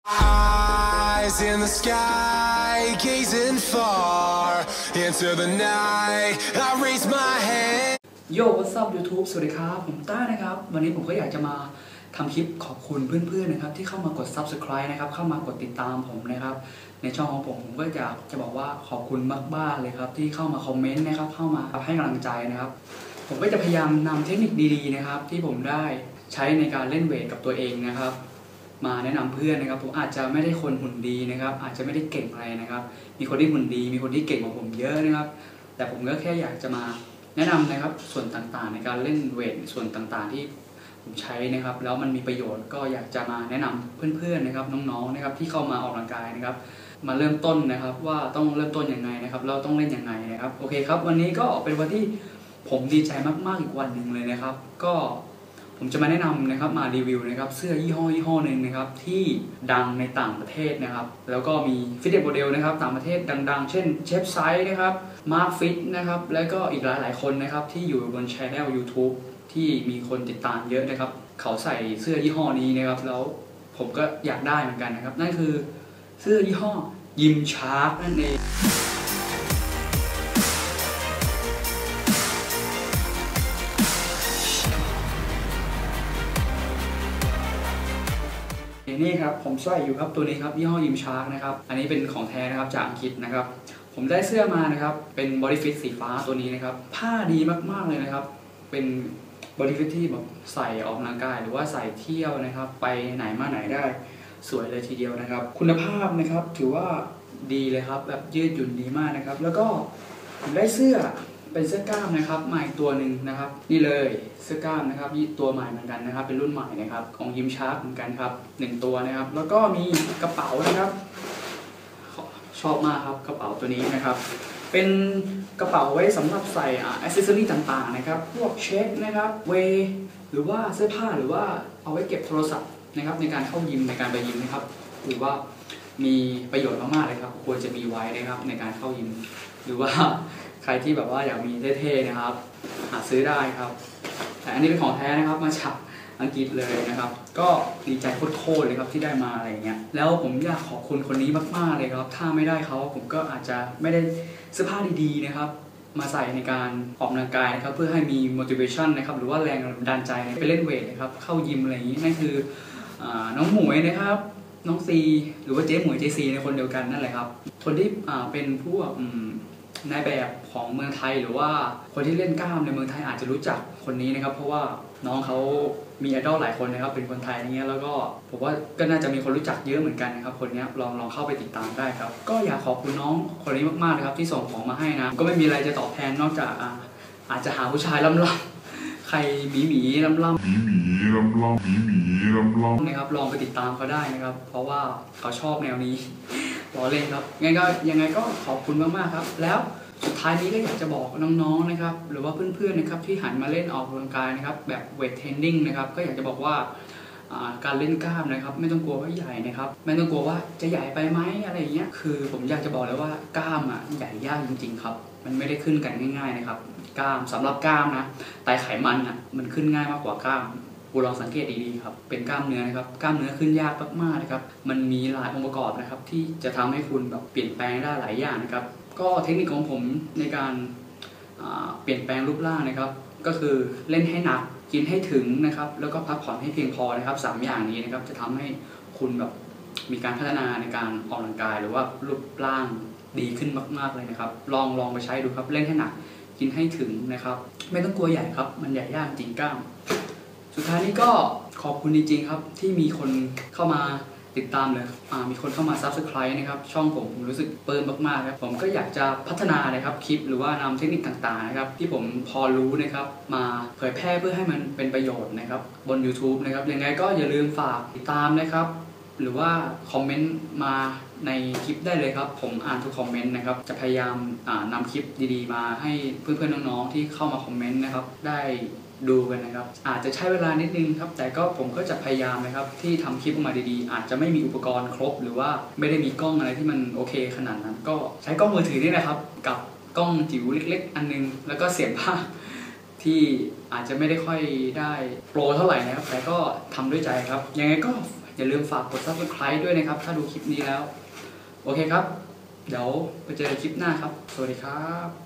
Eyes in the sky, gazing far into the night. I raise my hand. Yo what's up YouTube สวัสดีครับผมต้านะครับวันนี้ผมก็อยากจะมาทำคลิปขอบคุณเพื่อนๆนะครับที่เข้ามากด Subscribe นะครับเข้ามากดติดตามผมนะครับในช่องของผมก็อยากจะบอกว่าขอบคุณมากๆเลยครับที่เข้ามาคอมเมนต์นะครับเข้ามาให้กำลังใจนะครับผมก็จะพยายามนำเทคนิคดีๆนะครับที่ผมได้ใช้ในการเล่นเวทกับตัวเองนะครับมาแนะนำเพื่อนนะครับผมอาจจะไม่ได้คนหุ่นดีนะครับอาจจะไม่ได้เก่งอะไรนะครับมีคนที่หุ่นดีมีคนที่เก่งกว่าผมเยอะนะครับแต่ผมก็แค่อยากจะมาแนะนำนะครับส่วนต่างๆในการเล่นเวทส่วนต่างๆที่ผมใช้นะครับแล้วมันมีประโยชน์ก็อยากจะมาแนะนำเพื่อนๆนะครับน้องๆนะครับที่เข้ามาออกกำลังกายนะครับมาเริ่มต้นนะครับว่าต้องเริ่มต้นยังไงนะครับเราต้องเล่นยังไงนะครับโอเคครับวันนี้ก็เป็นวันที่ผมดีใจมากๆอีกวันหนึ่งเลยนะครับก็ผมจะมาแนะนำนะครับมารีวิวนะครับเสื้อยี่ห้อหนึ่งนะครับที่ดังในต่างประเทศนะครับแล้วก็มีฟิตเนสโมเดลนะครับต่างประเทศดังๆเช่นเชฟไซส์นะครับมาร์คฟิตนะครับแล้วก็อีกหลายๆคนนะครับที่อยู่บนช่อง YouTube ที่มีคนติดตามเยอะนะครับเขาใส่เสื้อยี่ห้อนี้นะครับแล้วผมก็อยากได้เหมือนกันนะครับนั่นคือเสื้อยี่ห้อยิมชาร์กนั่นเองนี่ครับผมใส่อยู่ครับตัวนี้ครับยี่ห้อยิมชาร์กนะครับอันนี้เป็นของแท้นะครับจากอังกฤษนะครับผมได้เสื้อมานะครับเป็นบอดี้ฟิตสีฟ้าตัวนี้นะครับผ้าดีมากๆเลยนะครับเป็นบอดี้ฟิตที่แบบใส่ออกกำลังกายหรือว่าใส่เที่ยวนะครับไปไหนมาไหนได้สวยเลยทีเดียวนะครับคุณภาพนะครับถือว่าดีเลยครับแบบยืดหยุ่นดีมากนะครับแล้วก็ผมได้เสื้อเป็นเสื้อกล้ามนะครับใหม่ตัวหนึ่งนะครับนี่เลยเสื้อกล้ามนะครับตัวใหม่เหมือนกันนะครับเป็นรุ่นใหม่นะครับของยิมชาร์กเหมือนกันครับ1ตัวนะครับแล้วก็มีกระเป๋านะครับชอบมากครับกระเป๋าตัวนี้นะครับเป็นกระเป๋าไว้สำหรับใส่อิสเซอรี่ต่างๆนะครับพวกเช็คนะครับเวหรือว่าเสื้อผ้าหรือว่าเอาไว้เก็บโทรศัพท์นะครับในการเข้ายิมในการไปยิมนะครับหรือว่ามีประโยชน์มากๆเลยครับควรจะมีไว้นะครับในการเข้ายิมหรือว่าใครที่แบบว่าอยากมีเท่ๆนะครับหาซื้อได้ครับแต่อันนี้เป็นของแท้นะครับมาจากอังกฤษเลยนะครับก็ดีใจโคตรเลยครับที่ได้มาอะไรเงี้ยแล้วผมอยากขอบคุณคนนี้มากๆเลยครับถ้าไม่ได้เขาผมก็อาจจะไม่ได้เสื้อผ้าดีๆนะครับมาใส่ในการออกกำลังกายนะครับเพื่อให้มี motivation นะครับหรือว่าแรงบันดาลใจไปเล่นเวทนะครับเข้ายิมอะไรอย่างนี้นั่นคือน้องหมวยนะครับน้องซีหรือว่าเจ๊หมวยเจซีในคนเดียวกันนั่นแหละครับคนที่เป็นพวกนายแบบของเมืองไทยหรือว่าคนที่เล่นกล้ามในเมืองไทยอาจจะรู้จักคนนี้นะครับเพราะว่าน้องเขามีไอดอลหลายคนนะครับเป็นคนไทยอย่างเงี้ยแล้วก็ผมว่าก็น่าจะมีคนรู้จักเยอะเหมือนกันนะครับคนนี้ลองเข้าไปติดตามได้ครับก็อยากขอบคุณน้องคนนี้มากๆนะครับที่ส่งของมาให้นะก็ไม่มีอะไรจะตอบแทนนอกจากอาจจะหาผู้ชายล่ำๆใครหมีล่ำนะครับลองไปติดตามเขาได้นะครับเพราะว่าเขาชอบแนวนี้ล้อเล่นครับยังไงก็ขอบคุณมากๆครับแล้วสุดท้ายนี้ก็อยากจะบอกน้องๆนะครับหรือว่าเพื่อนๆนะครับที่หันมาเล่นออกกำลังกายนะครับแบบเวทเทรนนิ่งนะครับก็อยากจะบอกว่าการเล่นกล้ามนะครับไม่ต้องกลัวว่าใหญ่นะครับไม่ต้องกลัวว่าจะใหญ่ไปไหมอะไรอย่างเงี้ยคือผมอยากจะบอกเลยว่ากล้ามใหญ่ยากจริงๆครับมันไม่ได้ขึ้นกันง่ายๆนะครับกล้ามสำหรับกล้ามนะแต่ไขมันมันขึ้นง่ายมากกว่ากล้ามคุณลองสังเกตดีๆครับเป็นกล้ามเนื้อนะครับกล้ามเนื้อขึ้นยากมากๆนะครับมันมีหลายองค์ประกอบนะครับที่จะทำให้คุณแบบเปลี่ยนแปลงได้หลายอย่างนะครับก็เทคนิคของผมในการเปลี่ยนแปลงรูปร่างนะครับก็คือเล่นให้หนักกินให้ถึงนะครับแล้วก็พักผ่อนให้เพียงพอนะครับ3อย่างนี้นะครับจะทำให้คุณแบบมีการพัฒนาในการออกกำลังกายหรือว่ารูปร่างดีขึ้นมากๆเลยนะครับลองไปใช้ดูครับเล่นให้หนักกินให้ถึงนะครับไม่ต้องกลัวใหญ่ครับมันใหญ่ยากจริงกล้ามสุดท้ายนี้ก็ขอบคุณจริงๆครับที่มีคนเข้ามาติดตามเลยมีคนเข้ามา Subscribe นะครับช่องผมรู้สึกปลื้มมากๆครับผมก็อยากจะพัฒนานะครับคลิปหรือว่านำเทคนิคต่างๆนะครับที่ผมพอรู้นะครับมาเผยแพร่เพื่อให้มันเป็นประโยชน์นะครับบน YouTube นะครับยังไงก็อย่าลืมฝากติดตามนะครับหรือว่าคอมเมนต์มาในคลิปได้เลยครับผมอ่านทุกคอมเมนต์นะครับจะพยายามนำคลิปดีๆมาให้เพื่อนๆน้องๆที่เข้ามาคอมเมนต์นะครับได้ดูกันนะครับอาจจะใช้เวลานิดนึงครับแต่ก็ผมก็จะพยายามนะครับที่ทำคลิปออกมาดีๆอาจจะไม่มีอุปกรณ์ครบหรือว่าไม่ได้มีกล้องอะไรที่มันโอเคขนาดนั้นก็ใช้กล้องมือถือนี่นะครับกับกล้องจิ๋วเล็กๆอันนึงแล้วก็เสียงภาพที่อาจจะไม่ได้ค่อยได้โปรเท่าไหร่นะครับแต่ก็ทำด้วยใจครับยังไงก็อย่าลืมฝากกด Subscribe ด้วยนะครับถ้าดูคลิปนี้แล้วโอเคครับเดี๋ยวไปเจอกันคลิปหน้าครับสวัสดีครับ